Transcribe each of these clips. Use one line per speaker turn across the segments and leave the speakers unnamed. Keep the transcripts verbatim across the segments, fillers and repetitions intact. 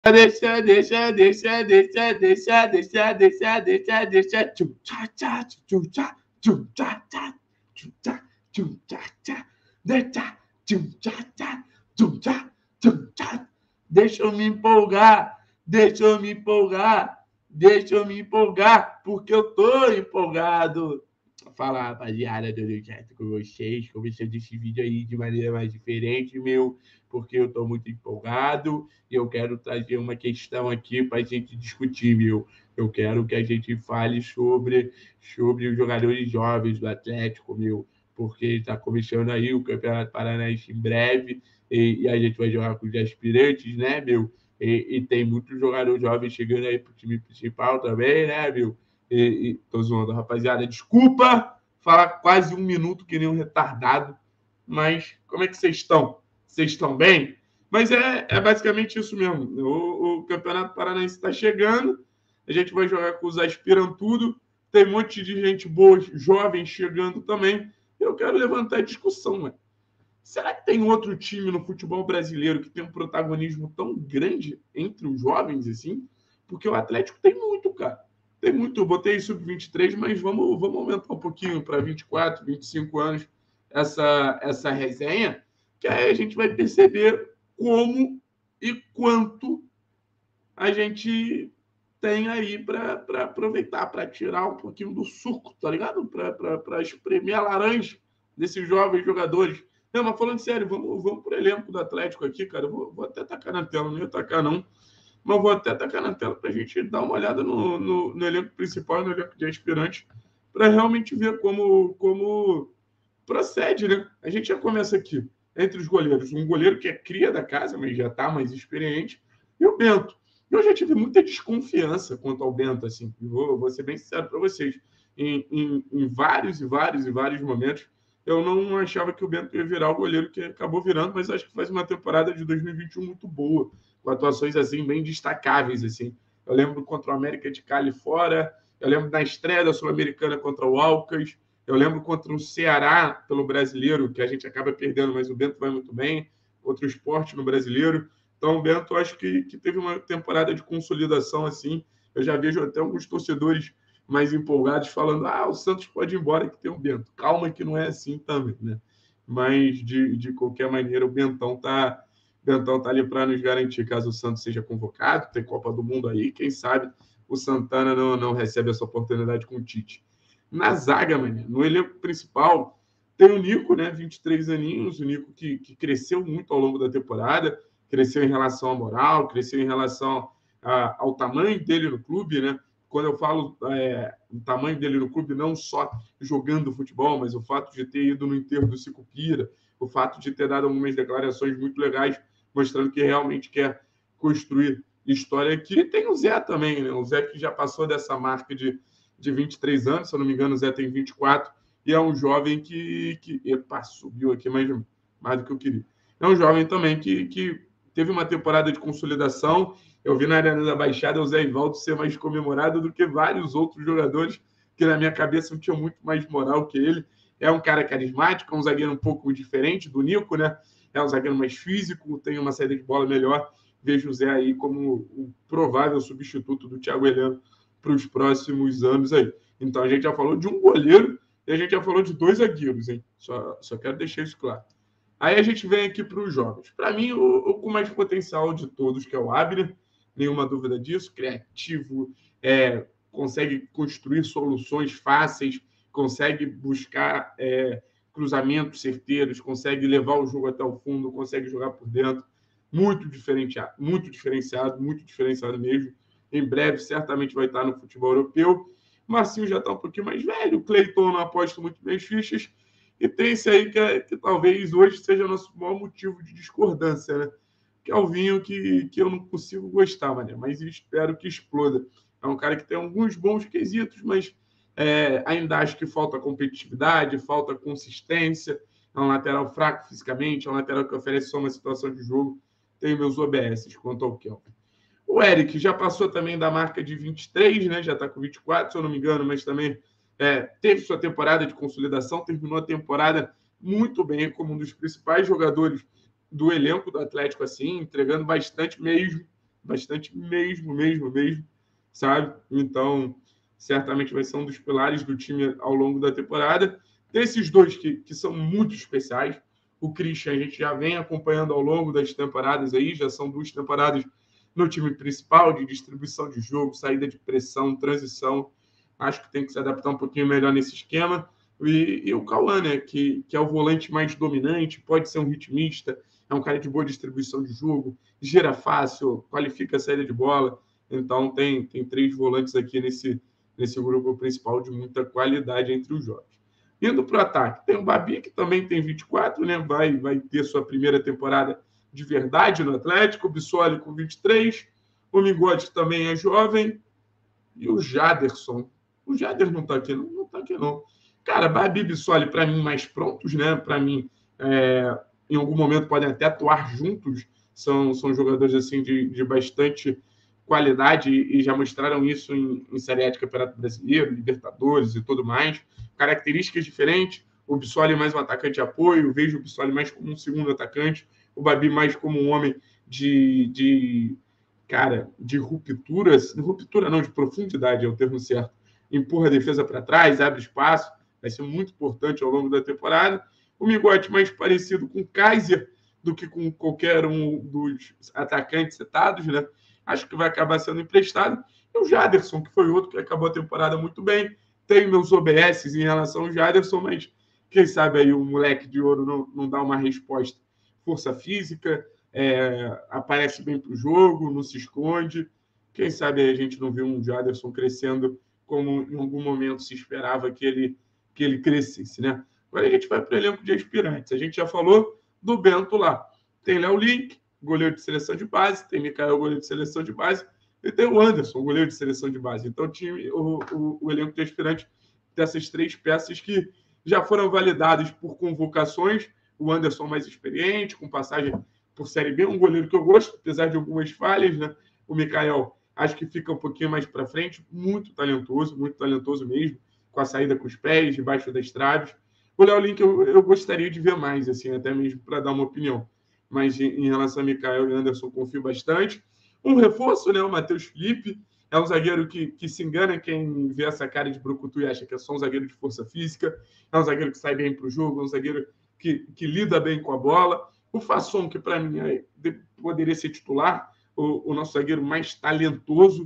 Deixa, deixa, deixa, deixa, deixa, deixa, deixa, deixa, deixa, tchum, tchá, tchá, tchum, tchá, tchum, tchá, tchá, tchum, tchá, tchum, tchá, tchá, deixa, tchum, tchá, tchá, tchum, tchá, tchum, tchá. Deixa eu me empolgar, deixa eu me empolgar, deixa eu me empolgar, porque eu tô empolgado. Fala, rapaziada, tudo certo com vocês? Começando esse vídeo aí de maneira mais diferente, meu, porque eu tô muito empolgado e eu quero trazer uma questão aqui para a gente discutir, meu. Eu quero que a gente fale sobre, sobre os jogadores jovens do Atlético, meu, porque está começando aí o Campeonato Paranaense em breve e, e a gente vai jogar com os aspirantes, né, meu? E, e tem muitos jogadores jovens chegando aí para o time principal também, né, meu? E, e tô zoando, rapaziada. Desculpa falar quase um minuto que nem um retardado, mas como é que vocês estão? Vocês estão bem? Mas é, é basicamente isso mesmo. O, o Campeonato Paranaense está chegando, a gente vai jogar com os aspirantudo, tem um monte de gente boa, jovem chegando também. Eu quero levantar a discussão, né? Será que tem outro time no futebol brasileiro que tem um protagonismo tão grande entre os jovens assim? Porque o Atlético tem muito, cara. Tem muito. Eu botei sub vinte e três, mas vamos, vamos aumentar um pouquinho para vinte e quatro, vinte e cinco anos essa, essa resenha, que aí a gente vai perceber como e quanto a gente tem aí para aproveitar, para tirar um pouquinho do suco, tá ligado? Para espremer a laranja desses jovens jogadores. Não, mas falando sério, vamos, vamos para o elenco do Atlético aqui, cara. Eu vou, vou até tacar na tela, não ia tacar não, mas vou até tacar na tela para a gente dar uma olhada no, no, no elenco principal, no elenco de aspirantes, para realmente ver como, como procede, né? A gente já começa aqui, entre os goleiros. Um goleiro que é cria da casa, mas já está mais experiente, e o Bento. Eu já tive muita desconfiança quanto ao Bento, assim, vou, vou ser bem sincero para vocês. Em, em, em vários e vários e vários momentos, eu não achava que o Bento ia virar o goleiro que acabou virando, mas acho que faz uma temporada de dois mil e vinte e um muito boa, com atuações assim bem destacáveis, assim. Eu lembro contra o América de Cali fora, eu lembro da estreia da Sul-Americana contra o Alcas, eu lembro contra o Ceará pelo Brasileiro, que a gente acaba perdendo, mas o Bento vai muito bem, contra o Sport no Brasileiro. Então, o Bento, acho que, que teve uma temporada de consolidação assim. Eu já vejo até alguns torcedores mais empolgados falando: ah, o Santos pode ir embora que tem o Bento. Calma que não é assim também, né? Mas, de, de qualquer maneira, o Bentão tá, Bentão tá ali para nos garantir, caso o Santos seja convocado, tem Copa do Mundo aí, quem sabe o Santana não, não recebe essa oportunidade com o Tite. Na zaga, mano, no elenco principal, tem o Nico, né? vinte e três aninhos, o Nico que, que cresceu muito ao longo da temporada, cresceu em relação à moral, cresceu em relação a, ao tamanho dele no clube, né? Quando eu falo é, o tamanho dele no clube, não só jogando futebol, mas o fato de ter ido no enterro do Sicupira, o fato de ter dado algumas declarações muito legais, mostrando que realmente quer construir história aqui. E tem o Zé também, né? O Zé que já passou dessa marca de, de vinte e três anos, se eu não me engano, o Zé tem vinte e quatro, e é um jovem que... que epa, subiu aqui mais, mais do que eu queria. É um jovem também que, que teve uma temporada de consolidação. Eu vi na Arena da Baixada o Zé Ivaldo ser mais comemorado do que vários outros jogadores que na minha cabeça tinham muito mais moral que ele. É um cara carismático, é um zagueiro um pouco diferente do Nico, né? É um zagueiro mais físico, tem uma saída de bola melhor. Vejo o Zé aí como o provável substituto do Thiago Heleno para os próximos anos aí. Então a gente já falou de um goleiro e a gente já falou de dois zagueiros, hein? Só, só quero deixar isso claro. Aí a gente vem aqui para os jovens. Para mim, o, o com mais potencial de todos, que é o Abner, nenhuma dúvida disso, criativo, é, consegue construir soluções fáceis, consegue buscar é, cruzamentos certeiros, consegue levar o jogo até o fundo, consegue jogar por dentro. Muito diferenciado, muito diferenciado, muito diferenciado mesmo. Em breve, certamente vai estar no futebol europeu. Marcinho já está um pouquinho mais velho, o Cleiton não aposta muito bem as fichas. E tem esse aí que, é, que talvez hoje seja o nosso maior motivo de discordância, né? Que é o vinho que, que eu não consigo gostar, mané, mas espero que exploda. É um cara que tem alguns bons quesitos, mas é, ainda acho que falta competitividade, falta consistência. É um lateral fraco fisicamente, é um lateral que oferece só uma situação de jogo. Tenho meus O B S quanto ao Kelvin. O Eric já passou também da marca de vinte e três, né? Já está com vinte e quatro, se eu não me engano, mas também é, teve sua temporada de consolidação, terminou a temporada muito bem como um dos principais jogadores do elenco do Atlético, assim, entregando bastante mesmo. bastante mesmo, mesmo, mesmo, sabe? Então, certamente vai ser um dos pilares do time ao longo da temporada. Tem esses dois que, que são muito especiais. O Christian a gente já vem acompanhando ao longo das temporadas aí, já são duas temporadas no time principal, de distribuição de jogo, saída de pressão, transição. Acho que tem que se adaptar um pouquinho melhor nesse esquema. E, e o Cauã, né, que, que é o volante mais dominante, pode ser um ritmista, é um cara de boa distribuição de jogo, gira fácil, qualifica a saída de bola. Então, tem, tem três volantes aqui nesse, nesse grupo principal de muita qualidade entre os jogos. Indo para o ataque, tem o Babi, que também tem vinte e quatro, né? vai, vai ter sua primeira temporada de verdade no Atlético, o Bissoli com vinte e três, o Mingote também é jovem, e o Jaderson. O Jader não está aqui, não, não está aqui, não. Cara, Babi e Bissoli, para mim, mais prontos, né? Para mim, é, em algum momento podem até atuar juntos, são, são jogadores assim de, de bastante qualidade e já mostraram isso em, em Série A de Campeonato Brasileiro, Libertadores e tudo mais. Características diferentes. O Bissoli mais um atacante de apoio, vejo o Bissoli mais como um segundo atacante, o Babi mais como um homem de, de cara, de ruptura, ruptura não, de profundidade é o termo certo. Empurra a defesa para trás, abre espaço, vai ser muito importante ao longo da temporada. O Mingote mais parecido com o Kaiser do que com qualquer um dos atacantes citados, né? Acho que vai acabar sendo emprestado. E o Jaderson, que foi outro que acabou a temporada muito bem. Tem meus O B S em relação ao Jaderson, mas quem sabe aí o moleque de ouro não, não dá uma resposta. Força física, é, aparece bem para o jogo, não se esconde. Quem sabe a gente não vê um Jaderson crescendo como em algum momento se esperava que ele, que ele crescesse, né? Agora a gente vai para o elenco de aspirantes. A gente já falou do Bento lá. Tem Léo Link, goleiro de seleção de base, tem Micael, goleiro de seleção de base, e tem o Anderson, goleiro de seleção de base. Então, o, time, o, o, o elenco de aspirantes dessas três peças que já foram validadas por convocações. O Anderson mais experiente, com passagem por Série B, um goleiro que eu gosto, apesar de algumas falhas, né? O Micael, acho que fica um pouquinho mais para frente, muito talentoso, muito talentoso mesmo, com a saída com os pés, debaixo das traves. O Léo Link eu, eu gostaria de ver mais, assim, até mesmo para dar uma opinião. Mas em, em relação a Micael e Anderson, confio bastante. Um reforço, né? O Matheus Felipe, é um zagueiro que, que se engana quem vê essa cara de brucutu e acha que é só um zagueiro de força física. É um zagueiro que sai bem para o jogo, é um zagueiro que, que lida bem com a bola. O Fasson, que para mim é, poderia ser titular, o, o nosso zagueiro mais talentoso,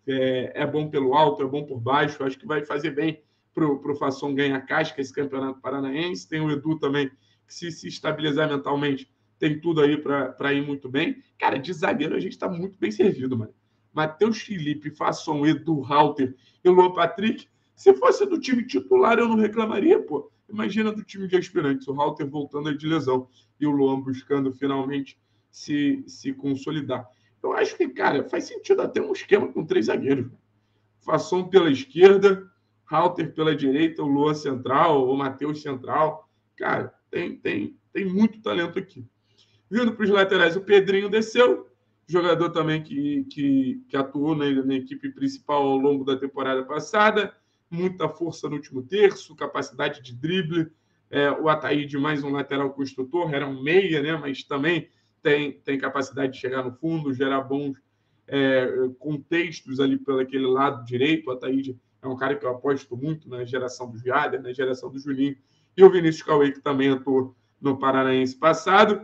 é, é bom pelo alto, é bom por baixo, acho que vai fazer bem para o Fasson ganhar casca esse campeonato paranaense. Tem o Edu também, que se, se estabilizar mentalmente, tem tudo aí para ir muito bem. Cara, de zagueiro a gente está muito bem servido, mano. Matheus Felipe, Fasson, Edu, Halter e Luan Patrick. Se fosse do time titular, eu não reclamaria, pô. Imagina do time de aspirantes, o Halter voltando aí de lesão e o Luan buscando finalmente se, se consolidar. Eu acho que, cara, faz sentido até um esquema com três zagueiros. Fasson pela esquerda, Halter pela direita, o Luan central, o Matheus central. Cara, tem, tem, tem muito talento aqui. Vindo para os laterais, o Pedrinho desceu, jogador também que, que, que atuou na, na equipe principal ao longo da temporada passada, muita força no último terço, capacidade de drible. É, o Ataíde, mais um lateral construtor, era um meia, né? Mas também tem, tem capacidade de chegar no fundo, gerar bons é, contextos ali pelo aquele lado direito. O Ataíde é um cara que eu aposto muito na geração do Jader, na geração do Juninho. E o Vinícius Cauê, que também atuou no Paranaense passado.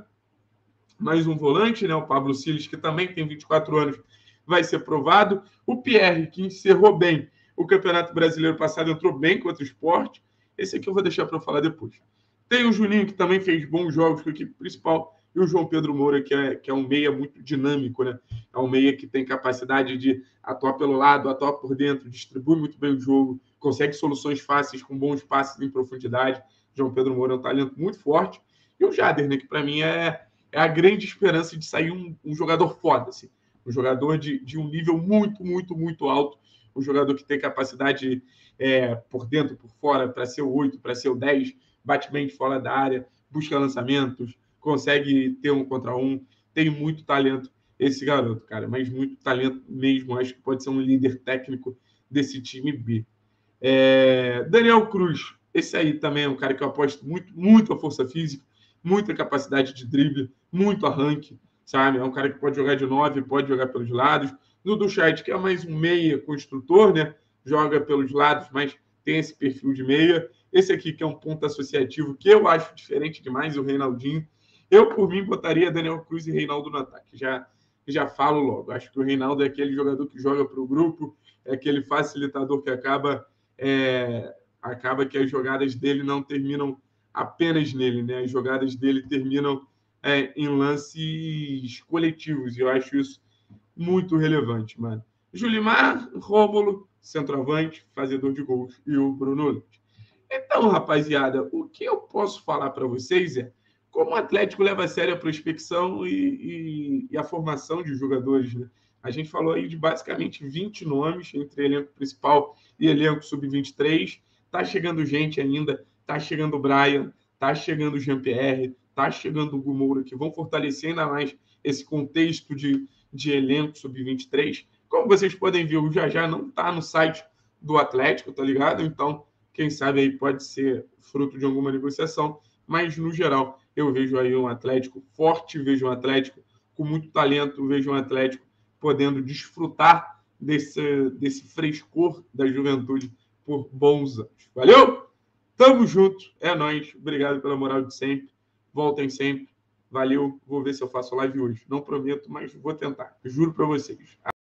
Mais um volante, né? O Pablo Siles, que também tem vinte e quatro anos, vai ser provado. O Pierre, que encerrou bem o Campeonato Brasileiro passado, entrou bem contra o Sport. Esse aqui eu vou deixar para falar depois. Tem o Juninho, que também fez bons jogos com a equipe principal. E o João Pedro Moura, que é, que é um meia muito dinâmico, né? É um meia que tem capacidade de atuar pelo lado, atuar por dentro, distribui muito bem o jogo, consegue soluções fáceis com bons passes em profundidade. O João Pedro Moura é um talento muito forte. E o Jader, né? Que para mim é é a grande esperança de sair um, um jogador foda, assim. Um jogador de, de um nível muito, muito, muito alto. Um jogador que tem capacidade é, por dentro, por fora, para ser o oito, para ser o dez, bate bem de fora da área, busca lançamentos, consegue ter um contra um. Tem muito talento esse garoto, cara, mas muito talento mesmo. Acho que pode ser um líder técnico desse time B. É, Daniel Cruz, esse aí também é um cara que eu aposto muito, muito a força física, muita capacidade de drible, muito arranque, sabe? É um cara que pode jogar de nove, pode jogar pelos lados. Dudu Chat, que é mais um meia construtor, né? Joga pelos lados, mas tem esse perfil de meia. Esse aqui, que é um ponto associativo, que eu acho diferente demais, o Reinaldinho. Eu, por mim, botaria Daniel Cruz e Reinaldo no ataque. Já, já falo logo. Acho que o Reinaldo é aquele jogador que joga para o grupo, é aquele facilitador que acaba, é, acaba que as jogadas dele não terminam apenas nele, né? As jogadas dele terminam é, em lances coletivos. E eu acho isso muito relevante, mano. Julimar, Rômulo, centroavante, fazedor de gols, e o Bruno Leite. Então, rapaziada, o que eu posso falar para vocês é como o Atlético leva a sério a prospecção e, e, e a formação de jogadores, né? A gente falou aí de basicamente vinte nomes entre elenco principal e elenco sub vinte e três. Tá chegando gente ainda, tá chegando o Brian, tá chegando o Jean-Pierre, tá chegando o Hugo Moura, que vão fortalecer ainda mais esse contexto de, de elenco sub vinte e três. Como vocês podem ver, o Jajá não tá no site do Atlético, tá ligado? Então, quem sabe aí pode ser fruto de alguma negociação, mas no geral eu vejo aí um Atlético forte, vejo um Atlético com muito talento, vejo um Atlético podendo desfrutar desse, desse frescor da juventude por bons anos. Valeu? Tamo junto, é nóis, obrigado pela moral de sempre, voltem sempre, valeu, vou ver se eu faço live hoje, não prometo, mas vou tentar, juro para vocês.